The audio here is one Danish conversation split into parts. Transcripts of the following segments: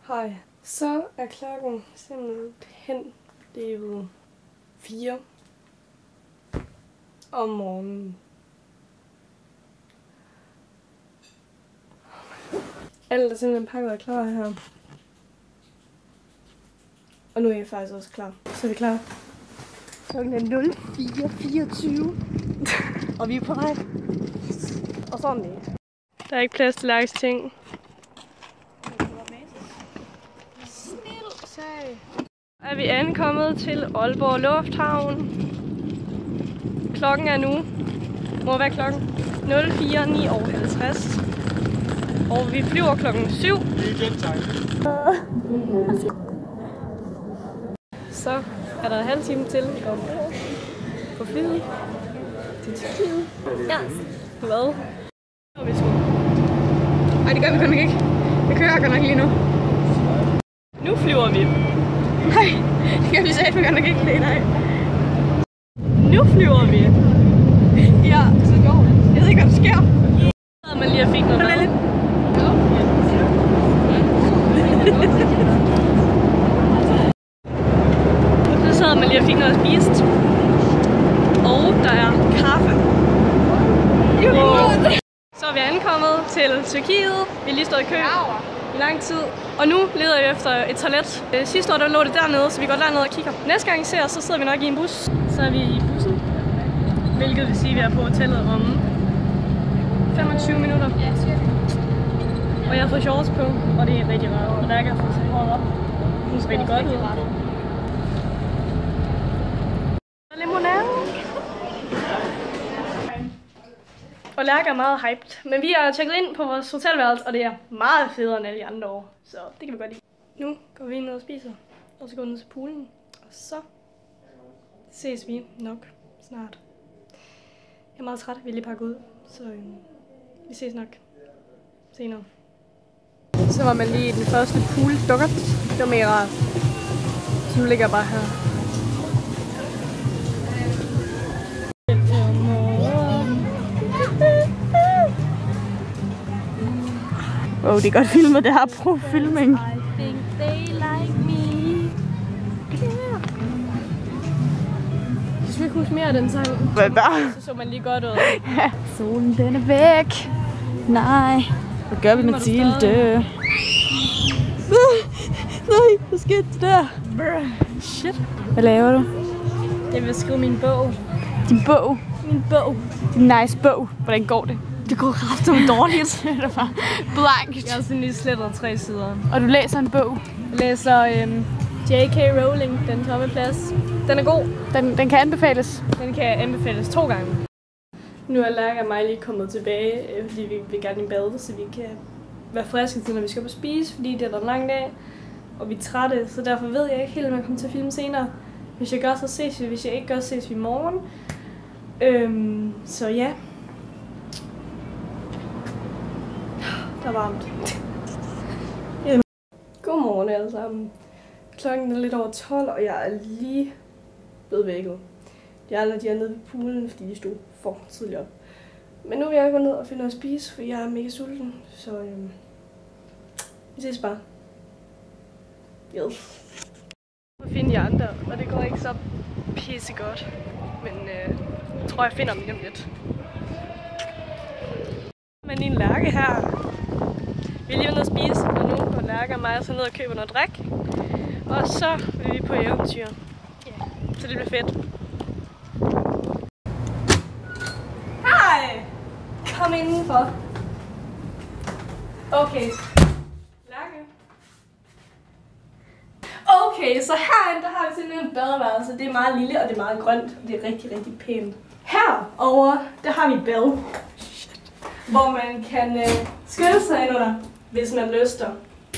Hej. Så er klokken simpelthen blevet 4 om morgenen. Alt er simpelthen pakket og klar her. Og nu er jeg faktisk også klar. Så er vi klar. Klokken er 04:24. Og vi er på vej. Yes. Og sådan det. Der er ikke plads til Lærkes ting. Er vi ankommet til Aalborg Lufthavn. Klokken er nu, må være klokken 04:59. Og vi flyver klokken 7. Så er der en halv time til, vi går på flyet til Tyrkiet. Ja. Hvad? Nej, det gør vi godt nok ikke. Vi kører godt nok lige nu. Nu flyver vi. Nej, det kan vi sige, vi godt nok ikke lige, nej. Nu flyver vi. Ja, så går det. Jeg ved ikke, hvad der sker. Så man lige fik noget mad. Så sad man lige og fik noget at spise. Og der er kaffe. Så er vi ankommet til Tyrkiet. Vi har lige stået i kø i lang tid. Og nu leder vi efter et toilet. Sidste år der lå det dernede, så vi går dernede og kigger. Næste gang I ser, så sidder vi nok i en bus. Så er vi i bussen. Hvilket vil sige, at vi er på hotellet om 25 minutter. Og jeg har fået shorts på, og det er rigtig rart. Og der kan få sig håret op. Det ser rigtig godt ud. Limonade. Og Lærke er meget hyped. Men vi er tjekket ind på vores hotelværelse, og det er meget federe end alle de andre år. Så det kan vi godt lide. Nu går vi ind og spiser, og så går vi ned til poolen. Og så ses vi nok snart. Jeg er meget træt, vi er lige pakket ud. Så vi ses nok senere. Så var man lige i den første pool dukkert. Det var mega rart. Så nu ligger jeg bare her. Wow, det er godt filmet, det her pro-filming. I think they like me. Yeah. Jeg skal ikke huske mere af den sang. Så man lige godt ud. Ja. Solen den er væk. Nej. Hvad gør vi, Mathilde? Nej, hvad skete det der? Shit. Hvad laver du? Jeg vil skrive min bog. Din bog? Min bog. Din nice bog. Hvordan går det? Det går kraftigt dårligt. Det er bare blankt. Jeg har sådan lige slettet 3 sider. Og du læser en bog? Jeg læser J.K. Rowling, Den tomme plads. Den er god. Den kan anbefales? Den kan anbefales 2 gange. Nu er Lærke og mig lige kommet tilbage, fordi vi vil gerne i bad, så vi kan være friske til, når vi skal på spise, fordi det er en lang dag, og vi er trætte, så derfor ved jeg ikke helt, om jeg kommer til at filme senere. Hvis jeg gør, så ses vi. Hvis jeg ikke gør, så ses vi i morgen. Så ja. Der er varmt. Godmorgen alle sammen. Klokken er lidt over 12, og jeg er lige blevet vækket. De andre de er nede ved poolen, fordi de stod for tidligt op. Men nu vil jeg gå ned og finde noget at spise, for jeg er mega sulten. Så vi ses bare. Yes. Jeg finder de andre, og det går ikke så pissegodt. Men jeg tror, jeg finder dem lige lidt. Men en Lærke her. Vi er lige nede at spise, og nu går Lærke og mig så ned og køber noget drik. Og så vil vi på eventyr. Så det bliver fedt. Hej! Kom indenfor. Okay. Lærke. Okay, så herinde der har vi simpelthen en badeværelse. Det er meget lille, og det er meget grønt. Det er rigtig, rigtig pænt. Herovre, der har vi bad. Hvor man kan skylle sig ind under, hvis man lyster.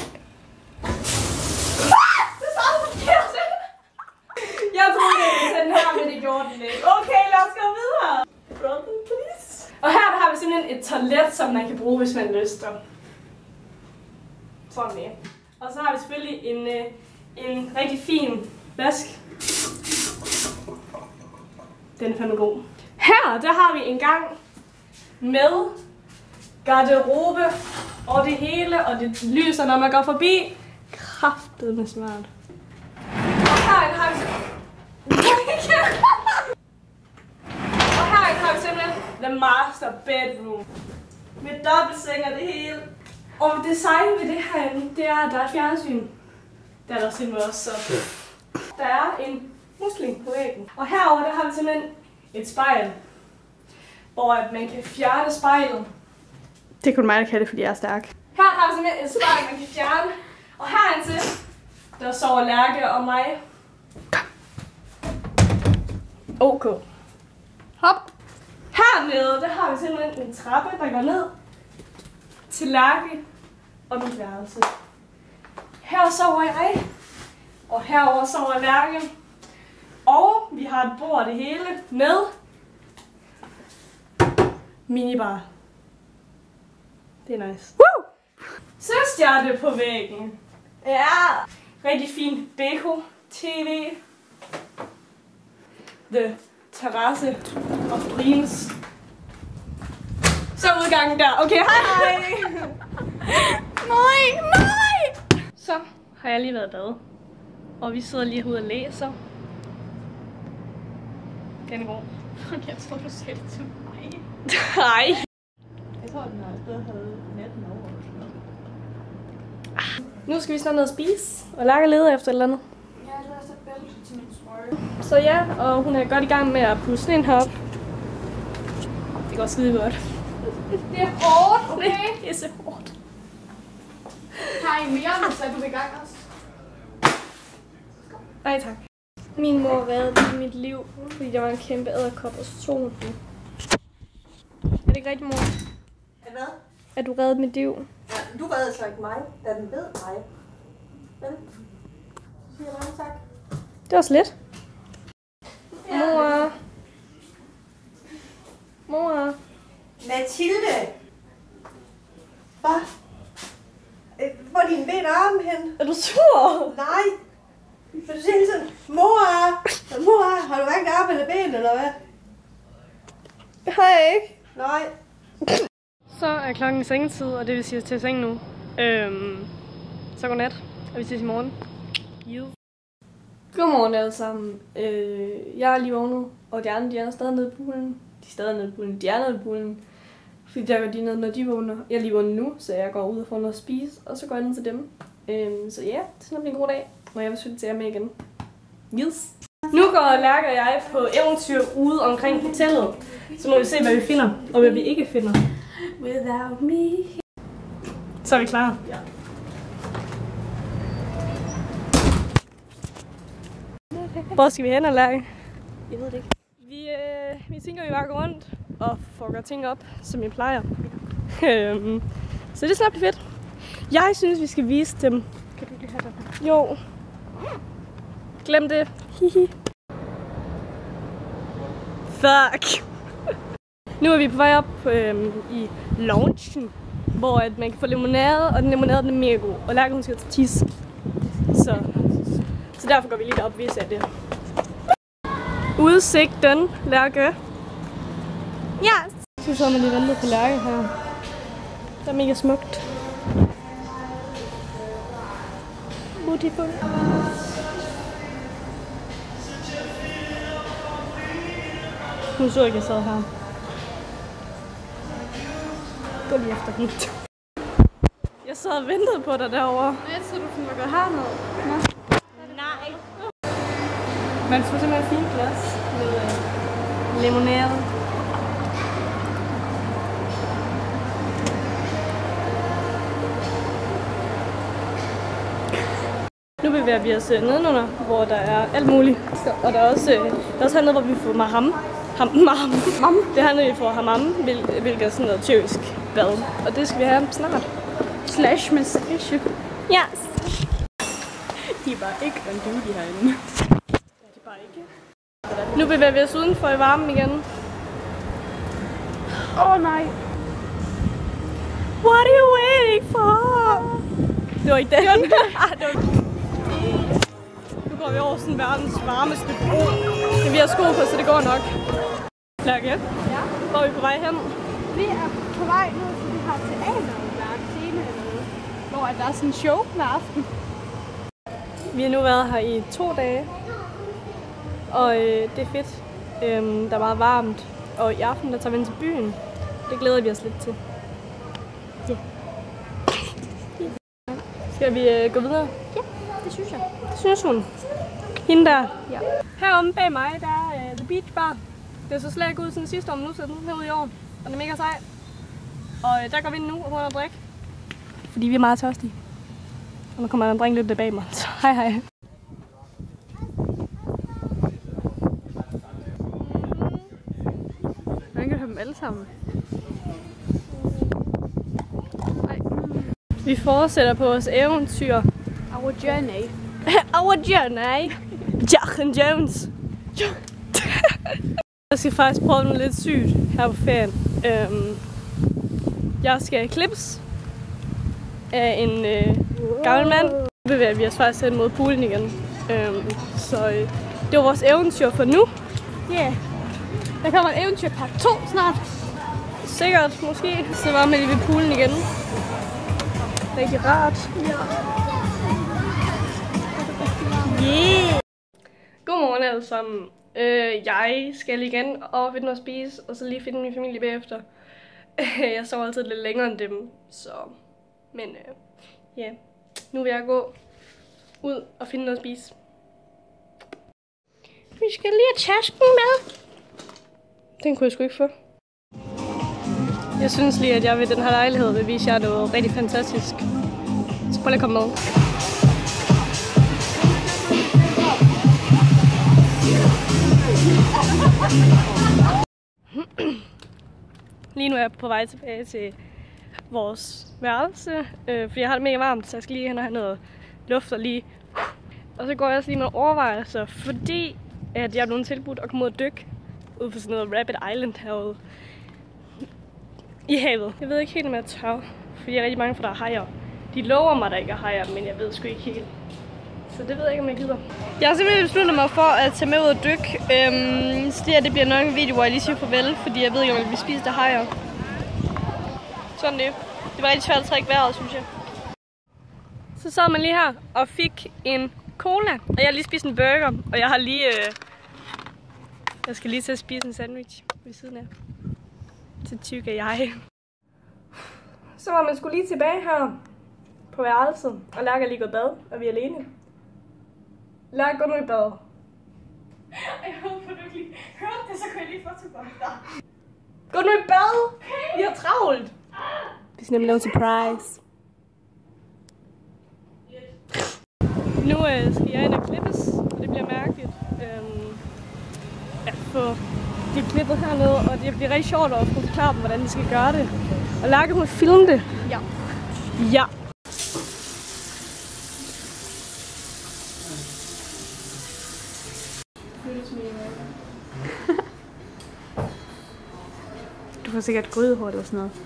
Jeg troede, det var sådan her, men det gjorde den ikke. Okay, lad os gå videre. Brother, please. Og her der har vi simpelthen et toilet, som man kan bruge, hvis man lyster. Sådan det. Og så har vi selvfølgelig en rigtig fin vask. Den er fandme god. Her, der har vi en gang med garderobe og det hele, og det lyser, når man går forbi. kraftedeme smart. Herinde har vi simpelthen the master bedroom. Med dobbeltseng og det hele. Og design ved det herinde, det er, at der er et fjernsyn. Der er der simpelthen også, så der er en musling på væggen. Og herover der har vi simpelthen et spejl, hvor at man kan fjerne spejlet. Det kunne mig, der kan det, fordi jeg er stærk. Her har vi simpelthen et spejl, man kan fjerne. Og herindtil, der sover Lærke og mig. OK. Hop. Hernede, der har vi simpelthen en trappe, der går ned til Lærke og mit værelse. Her sover jeg, og herover sover Lærke. Og vi har et bord det hele med minibar. Det er nice. Woo! Søstjerte på væggen. Ja, rigtig fin deko, tv, the terrasse of dreams. Så udgangen der. Okay, hej! Nej! Så har jeg lige været i bad. Og vi sidder lige herude og læser. Den er god. Okay, jeg tror, du sagde det til mig. Nej. Jeg tror, den har stadig havde natten over. Nu skal vi snart ned og spise. Og Lærke leder efter et eller andet. Ja, jeg har sat bælte til min smøge. Så ja, og hun er godt i gang med at pusse sådan en heroppe. Det går skide godt. Det er hårdt, okay? Det er så hårdt. Har I mere, så er du i gang også? Nej tak. Min mor reddede mit liv, fordi der var en kæmpe edderkop, og så tog hun den. Er det ikke rigtigt, mor? Hvad? At du reddede mit liv? Ja, du reddede så ikke mig, da den ved mig. Vel? Så siger jeg mange tak. Det var slet. Ja. Mor. Mor. Mathilde! Hvad? Hvor er din ben og armen hen? Er du sur? Nej! For du siger hele tiden, mor, har du hverken arme eller ben, eller hvad? Har jeg ikke. Nej. Så er klokken sengetid, og det vil sige til seng nu. Så godnat, og vi ses i morgen. Godmorgen alle sammen. Jeg er lige vågnet, og de andre de er stadig nede i poolen. De er stadig nede i poolen. De er nede i poolen. Fordi der går de ned, når de vågner. Jeg er lige vågnet nu, så jeg går ud og får noget at spise, og så går jeg ned til dem. Så ja, det skal nok blive en god dag, og jeg vil selvfølgelig til jer med igen. Yes. Nu går Lærke og jeg på eventyr ude omkring hotellet. Så må vi se, hvad vi finder, og hvad vi ikke finder. Without me. Så er vi klar. Ja. Hvor skal vi hen, Lærke? Jeg ved det ikke. Vi tænker, vi bare går rundt og får gøre ting op, som jeg plejer. Så det er snart fedt. Jeg synes, vi skal vise dem. Kan du lige have den her? Jo. Glem det. Hihi. Fuck. Nu er vi på vej op i loungen, hvor at man kan få limonade, og den limonade den er mega god. Og Lærke hun skal til tisse. Så derfor går vi lige derop, hvis jeg det. Udsigten, Lærke. Yes! Så sidder man lige ventet på Lærke her. Det er mega smukt. Beautiful. Hun så ikke, jeg sad her. Gå lige efter den. Jeg sad og ventede på dig derovre. Jeg tror, du kunne gå herned. Nå. Nej. Man får simpelthen fint glas med limonade. Nu bevæger vi os nedenunder, hvor der er alt muligt. Og der er også hernede, hvor vi får maham. Det er hernede, vi får hammam, hvilket er sådan noget tyrkisk bad. Og det skal vi have snart. Slash massage. Yes. De er bare ikke on duty herinde. Ja, det er bare ikke. Nu bevæger vi os udenfor i varmen igen. Nej. What are you waiting for? Det var ikke den. Nu går vi over sådan verdens varmeste bro. Men vi har sko på, så det går nok. Lærke, Ja. hvor er vi på vej hen? Vi er på vej ned til det her teaterværk scene, hvor der er sådan en show hver aften. Vi har nu været her i 2 dage, og det er fedt. Der er meget varmt, og i aften der tager vi ind til byen. Det glæder vi os lidt til. Ja. Skal vi gå videre? Ja, det synes jeg. Det synes hun. Hende der. Ja. Heromme bag mig, der er The Beach Bar. Det så slet ikke ud siden sidste år, men nu ser den herude i år. Og den er mega sej. Og der går vi ind nu og får noget at drikke. Fordi vi er meget tørstige. Og nu kommer der en dreng lidt bag mig. Så hej hej. Man kan have dem alle sammen. Vi fortsætter på vores eventyr. Our journey. Our journey. Jack and Jones. Jeg skal faktisk prøve noget lidt sygt her på ferien. Jeg skal klippes af en gammel mand. Nu bevæger vi os faktisk hen mod poolen igen. Det var vores eventyr for nu. Yeah. Der kommer en eventyr part 2 snart. Sikkert, måske. Så var man lige ved poolen igen. Rigtig rart. Ja. Yeah. Godmorgen alle sammen. Jeg skal igen over finde noget at spise, og så lige finde min familie bagefter. Jeg sover altid lidt længere end dem, så... Men ja, nu vil jeg gå ud og finde noget at spise. Vi skal lige have tasken med. Den kunne jeg sgu ikke få. Jeg synes lige, at jeg ved den her lejlighed vil vise jer noget rigtig fantastisk. Så prøv lige at komme med. Lige nu er jeg på vej tilbage til vores værelse, fordi jeg har det mega varmt, så jeg skal lige hen og have noget luft og lige... Og så går jeg også lige med overvejelser, fordi at jeg er blevet tilbudt at komme ud og dykke ud på sådan noget Rabbit Island herude i havet. Jeg ved ikke helt, om jeg tør, fordi jeg er rigtig mange for der er hajer. De lover mig, at der ikke er hajer, men jeg ved sgu ikke helt. Så det ved jeg ikke, om jeg gider. Jeg har simpelthen besluttet mig for at tage med ud og dykke. Så det bliver nok en video, hvor jeg lige siger farvel, fordi jeg ved ikke, om jeg vil spise af hajer. Sådan det. Det var rigtig svært at trække vejret, synes jeg. Så sad man lige her og fik en cola, og jeg har lige spist en burger, og jeg har lige... Jeg skal lige til at spise en sandwich ved siden af. Så tyk er jeg. Så var man skulle lige tilbage her på værelset, og Lærke er lige gået i bad, og vi er alene. Lærke, gå nu i bad. Jeg håber, du ikke lige hørte det, så kan jeg lige få tilbage dig. Gå nu i bad! Vi har travlt! Vi skal nemlig lave en surprise. Nu skal jeg ind og klippes, og det bliver mærkeligt. At få det klippet hernede, og det bliver rigtig sjovt at få forklare dem, hvordan de skal gøre det. Og Lærke, hun vil filme det. Ja. Ja. Du får sikkert grydehår eller sådan noget.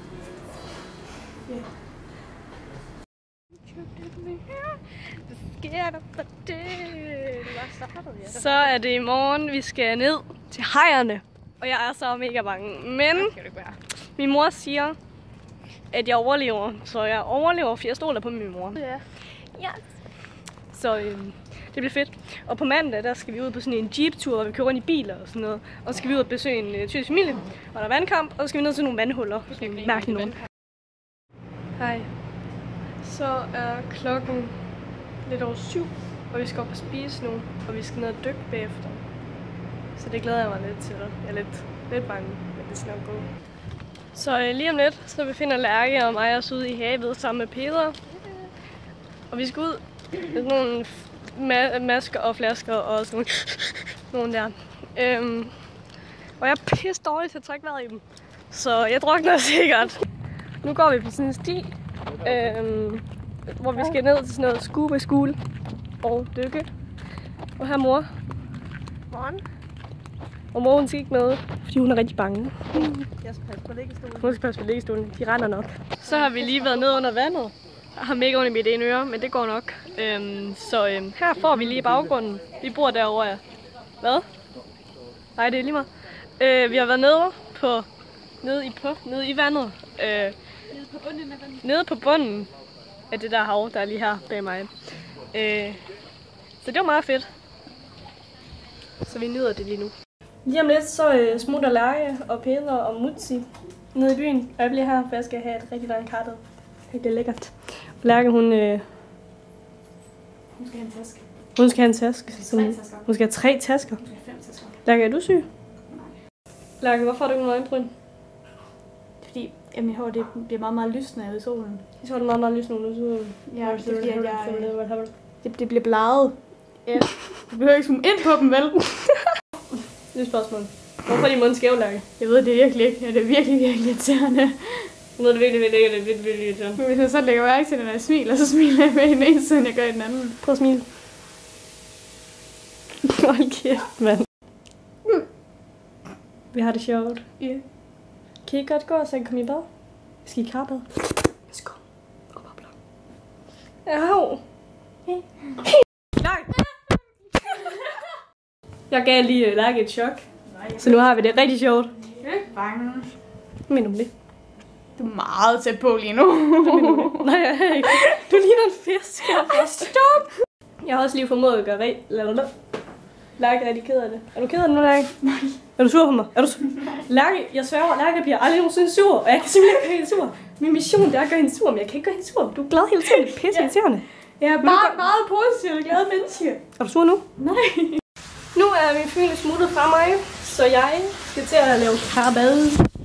Så er det i morgen, vi skal ned til hajerne. Og jeg er så mega bange. Men min mor siger, at jeg overlever. Så jeg overlever, for jeg stoler på min mor. Ja. Så det bliver fedt. Og på mandag, der skal vi ud på sådan en jeep-tur, hvor vi kører rundt i biler og sådan noget. Og så skal vi ud og besøge en tyrkisk familie, og der er vandkamp, og så skal vi ned til nogle vandhuller. Mærkeligt nogen. Hej. Så er klokken lidt over 7, og vi skal op og spise nu, og vi skal ned og dykke bagefter. Så det glæder jeg mig lidt til. Jeg er lidt bange, men det skal nok gå. Så lige om lidt, så befinder Lærke og mig os ude i havet sammen med Peter. Og vi skal ud med nogle masker og flasker og sådan nogle der. Og jeg er pisse dårlig til at trække vejret i dem. Så jeg drukner sikkert. Nu går vi på sådan en sti, hvor vi skal ned til sådan noget scuba school og dykke. Og her mor. Morgen. Og mor, hun skal ikke med, fordi hun er rigtig bange. Jeg skal passe på liggestolen. Hun skal passe på liggestolen. De render nok. Så har vi lige været ned under vandet. Jeg har mega ondt i mit ene øre, men det går nok. Her får vi lige baggrunden. Vi bor derovre, ja. Hvad? Nej, det er lige meget. Vi har været nede i vandet. Nede på bunden af det der hav, der er lige her bag mig. Så det var meget fedt. Så vi nyder det lige nu. Lige om lidt så smutter Lærke og Peder og Mutsi ned i byen. Og jeg bliver her, for jeg skal have et rigtig langt kartet. Det er lækkert. Og Lærke, hun skal have en taske. Hun skal have en taske. Hun skal have 3 tasker. Hun skal have 5 tasker. Lærke, er du syg? Nej. Lærke, hvorfor har du ikke nogen øjenbryn? Det er fordi, mit hår det bliver meget, meget lyst, når jeg er i solen. Jeg tror, det er meget, meget lyst, når du er i solen. Ja, det er fordi, det bliver bladet. Ja. Du behøver ikke zoome ind på dem, vel? Nyt spørgsmål. Hvorfor er din mund skæv, Lærke? Jeg ved det virkelig ikke. Ja, det er virkelig, virkelig irriterende. Jeg ved det virkelig irriterende. Men hvis jeg så lægger mærke til, når jeg smiler, så smiler jeg med den ene side, end jeg gør i den anden. Prøv at smile. Hold kæft, mand. Vi har det sjovt. Ja. Yeah. Kan I godt gå, så jeg kan komme i bad? Skal I karbad? Let's go. Og bobler. Au. Hey. Nej. Jeg gav lige Lærke et chok. Så nu har vi det rigtig sjovt. Jeg er ikke bange. Hvad mener du det? Du er meget tæt på lige nu. Nej, jeg er ikke. Du ligner en fisk. Stop! Jeg har også lige formået at gøre Lærke er rigtig ked af det. Er du ked af det nu, Lærke? Nej. Er du sur på mig? Er du sur? Lærke, jeg sværger, Lærke bliver aldrig nogensinde sur, og jeg kan simpelthen ikke gøre hende sur. Min mission det er at gøre hende sur, men jeg kan ikke gøre hende sur. Du er glad hele tiden, det er pisse irriterende. Jeg er bare meget positiv og glad menneske. Er du sur nu? Nej. Nu er min familie smuttet fra mig, så jeg skal til at lave karbad.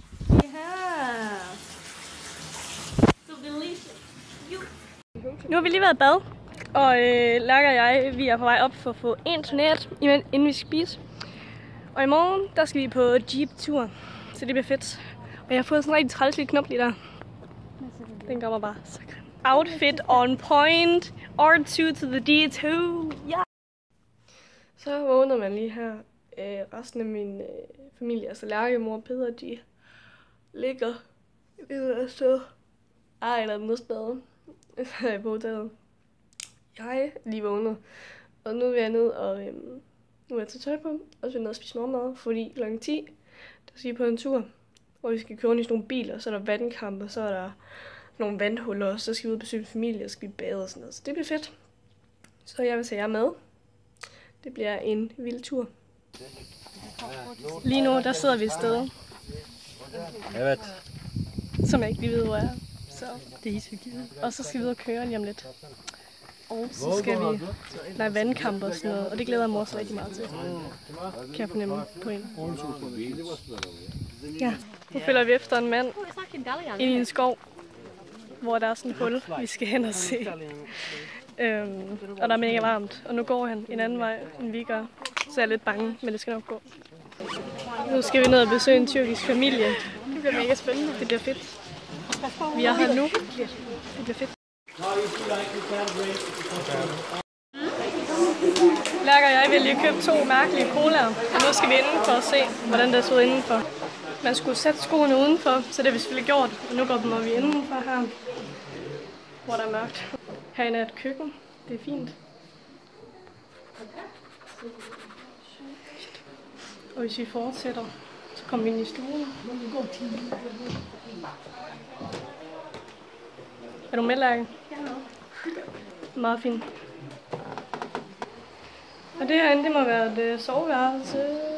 Nu har vi lige været i bad, og Lærke og jeg, vi er på vej op for at få en toilet, inden vi skal spise. Og i morgen, der skal vi på jeep-tur, så det bliver fedt. Og jeg har fået sådan en rigtig træls lille knop lige der. Den gør mig bare så grim. Outfit on point, R2 to the D2, ja! Så vågner man lige her. Resten af min familie, altså Lærke, mor og Peder, de ligger et sted. Eller et medspade. På hotellet. Jeg er lige vågnet, og nu vil jeg ned og nu er jeg til tøj på, og så vil jeg ned og spise morgenmad, fordi kl. 10, der skal vi på en tur, hvor vi skal køre ind i sådan nogle biler, så er der vandkamp, og så er der nogle vandhuller, og så skal vi ud og besøge familie, og skal vi bade og sådan noget, så det bliver fedt. Så jeg vil tage jer med. Det bliver en vild tur. Lige nu, der sidder vi et sted, som jeg ikke lige ved, hvor er. Så det er hyggeligt. Og så skal vi ud og køre lige om lidt. Og så skal vi lege vandkamp og sådan noget, og det glæder jeg mor så rigtig meget til. Kan jeg fornemme på en. Ja, nu følger vi efter en mand ind i en skov, hvor der er sådan et hul, vi skal hen og se. Og der er mega varmt, og nu går han en anden vej, end vi gør. Så jeg er lidt bange, men det skal nok gå. Nu skal vi ned og besøge en tyrkisk familie. Det bliver mega spændende. Det bliver fedt. Vi er her nu. Det bliver fedt. Lærke og jeg vil lige købe 2 mærkelige colaer, og nu skal vi indenfor og se, hvordan det ser ud indenfor. Man skulle sætte skoene udenfor, så det har vi selvfølgelig gjort, og nu går vi indenfor her, hvor der er mørkt. Herinde er et køkken, det er fint. Og hvis vi fortsætter, så kommer vi ind i stuen. Er du med, Lærke? Ja. Meget fint. Og det herinde, det må være et soveværelse.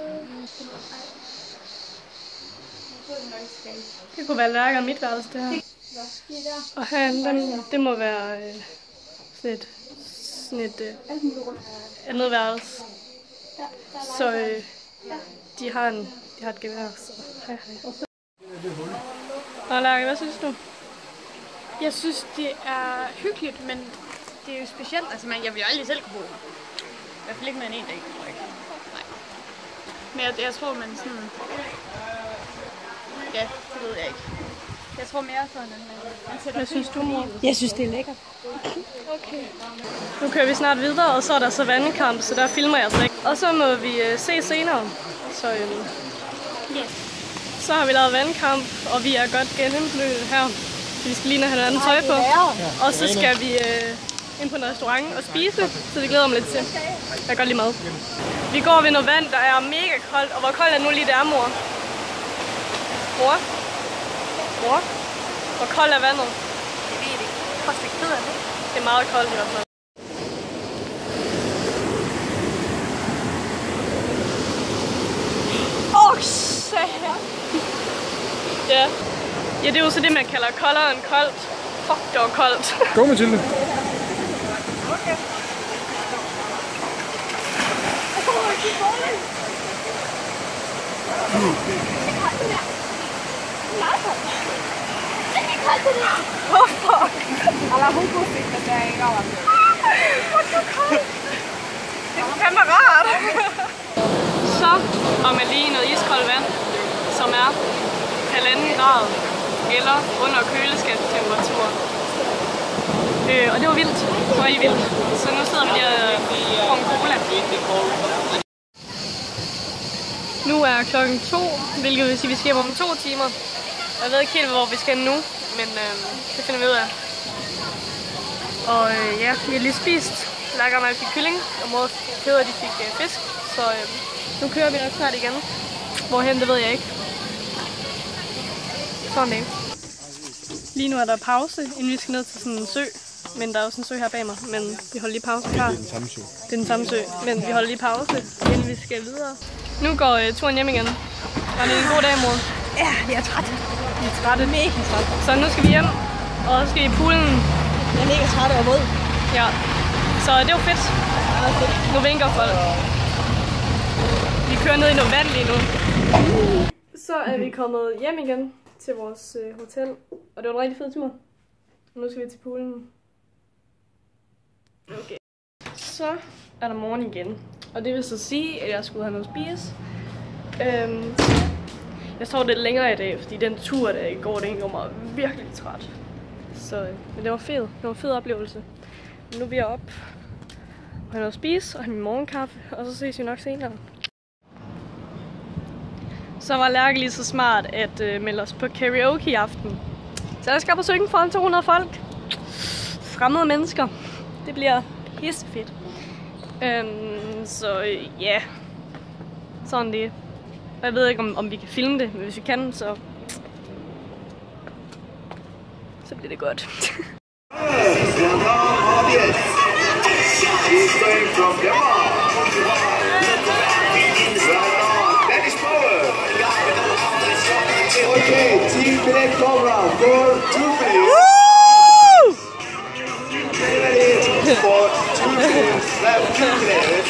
Det kunne være Lærke og mit værelse, det her. Og herinde, det må være sådan et andet værelse. Så de har et gevær, så hej. Og Lærke, hvad synes du? Jeg synes, det er hyggeligt, men det er jo specielt. Altså, jeg vil jo aldrig selv kunne bo her. I hvert fald ikke med en dag, tror jeg ikke. Nej. Men jeg tror, man sådan... Ja, det ved jeg ikke. Jeg tror mere sådan, at hvad synes du, mor? Jeg synes, det er lækkert. Okay. Nu kører vi snart videre, og så er der så vandkamp, så der filmer jeg så ikke. Og så må vi se senere. Så, så har vi lavet vandkamp, og vi er godt gennemblødt her. Vi skal lige have noget andet tøj på, og så skal vi ind på en restaurant og spise, så det glæder mig lidt til. Jeg kan godt lide mad. Vi går ved noget vand, der er mega koldt, og hvor koldt er nu lige der, mor? Mor? Hvor koldt er vandet? Jeg ved ikke. Det er meget koldt i hvert fald. Ja. Ja, det er jo så det, man kalder koldere end koldt. Fuck, det var koldt. Go, Mathilde. Okay. Åh, fuck. Det er fandme rart. Så om jeg lige noget iskoldt vand, som er 1,5 grad eller under køleskabstemperatur. Og det var vildt. Det var rigtig vildt. Så nu sidder vi lige og får en cola. Nu er klokken 2, hvilket vil sige, at vi skal hjem om 2 timer. Jeg ved ikke helt, hvor vi skal nu, men det finder vi ud af. Og ja, vi har lige spist. Lærker mig fik kylling, og mor Peder de fik fisk. Så nu kører vi nok snart igen. Hvorhen, det ved jeg ikke. Sådan det. Lige nu er der pause, inden vi skal ned til sådan en sø. Men der er også en sø her bag mig, men vi holder lige pause her. Det er den samme sø. Det er den samme sø, men vi holder lige pause, inden vi skal videre. Nu går turen hjem igen. Var det en god dag, mor? Ja, jeg er træt. Vi er trætte. Mega træt. Så nu skal vi hjem, og så skal vi i poolen. Jeg er mega træt og våd. Ja, så det var fedt. Nu vinker folk. Vi kører ned i noget vand lige nu. Så er vi kommet hjem igen til vores hotel, og det var en rigtig fed tur. Nu skal vi til poolen. Okay. Så er der morgen igen, og det vil så sige, at jeg skulle have noget at spise. Jeg sov lidt længere i dag, fordi den tur, der i går, den gjorde mig virkelig træt. Så, men det var fedt. Det var en fed oplevelse. Men nu er vi oppe og have noget at spise og have min morgenkaffe, og så ses vi nok senere. Så var Lærke lige så smart at melde os på karaoke i aften. Så jeg skal på synge foran 200 folk. Fremmede mennesker. Det bliver pissefedt. Så ja, sådan det. Jeg ved ikke om vi kan filme det, men hvis vi kan, så bliver det godt. Okay, Team Black Cobra for 2 minutes. For 2 minutes, left 2 minutes.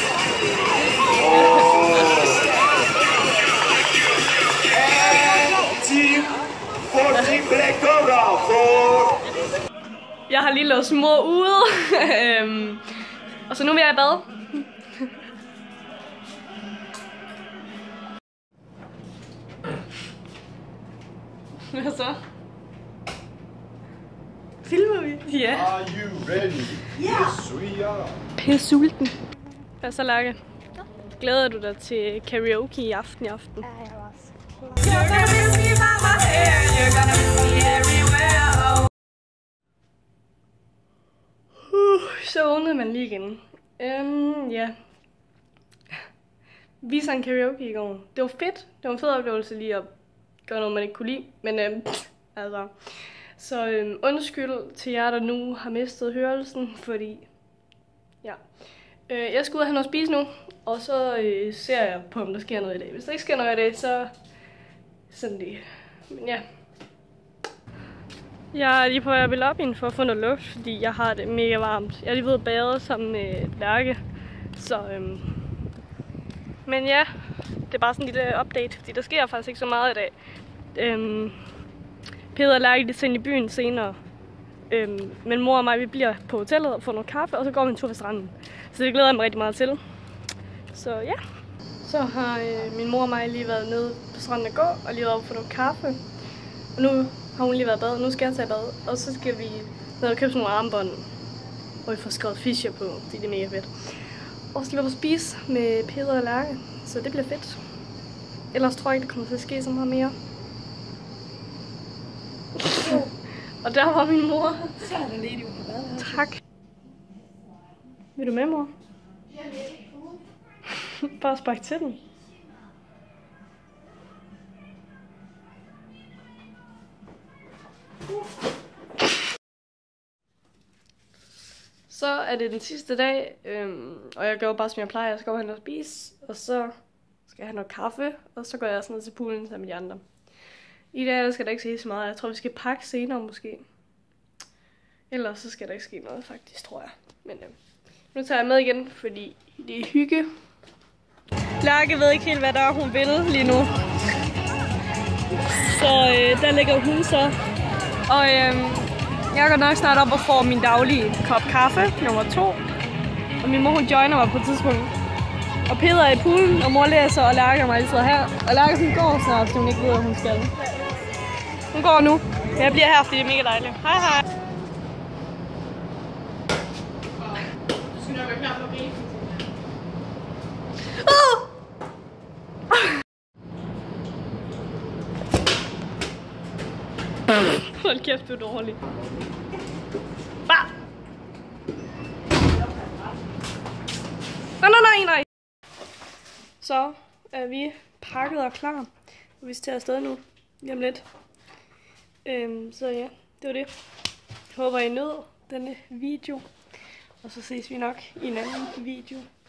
And Team Black Cobra for... Jeg har lige låst mor ude, og så nu vil jeg i bad. Hvad så? Filmer vi? Ja. Are you ready? Yes, we are. Pisse sulten. Hvad så, Lærke? Glæder du dig til karaoke i aften? Ja, jeg var også. Så vågnede man lige igen. Ja. Vi sang karaoke i går. Det var fedt. Det var en fed oplevelse lige at gøre noget, man ikke kunne lide. Men altså. Så undskyld til jer, der nu har mistet hørelsen, fordi ja. Jeg skal ud og have noget at spise nu, og så ser jeg på, om der sker noget i dag. Hvis der ikke sker noget i dag, så sådan det. Men ja. Jeg er lige på vej op i lobbyen for at få noget luft, fordi jeg har det mega varmt. Jeg er lige ved at bade sammen med Lærke, så men ja, det er bare sådan en lille update, fordi der sker faktisk ikke så meget i dag. Peder og Lærke, de sendt i byen senere, men mor og mig, vi bliver på hotellet og får noget kaffe, og så går vi en tur ved stranden. Så det glæder jeg mig rigtig meget til. Så ja. Så har min mor og mig lige været nede på stranden og gå, og lige været oppe for noget kaffe. Og nu har hun lige været i bad, nu skal jeg tage bad, og så skal vi ned og købe sådan nogle armbånd, hvor vi får skrevet Fischer på, fordi det er mega fedt. Og så skal vi på spise med Peder og Lærke, så det bliver fedt. Ellers tror jeg ikke, det kommer til at ske så meget mere. Og der var min mor. Så er der lige ude på badet. Tak. Vil du med, mor? Bare spark til den. Så er det den sidste dag, og jeg gør bare som jeg plejer. Jeg skal over hen og spise, og så skal have noget kaffe, og så går jeg også ned til poolen sammen med de andre. I dag skal der ikke ske så meget. Jeg tror, vi skal pakke senere måske. Ellers så skal der ikke ske noget faktisk, tror jeg. Men nu tager jeg med igen, fordi det er hygge. Lærke ved ikke helt, hvad der er, hun vil lige nu. Så der ligger hun så. Og jeg går nok snart op og får min daglige kop kaffe, nummer 2. Og min mor, hun joiner mig på et tidspunkt. Og Peder er i poolen, og mor læser, og Lærke og mig sidder her. Og Lærke sådan går snart, fordi hun ikke ved, hvad hun skal. Hun går nu. Jeg bliver her, fordi det er mega dejligt. Hej hej. Du skal nok være klar på at grine. Hold kæft, du er dårlig. Bare. Nej. Så er vi pakket og klar. Og vi skal tage afsted nu. Lige om lidt. Så ja, det var det. Jeg håber, I nød denne video. Og så ses vi nok i en anden video.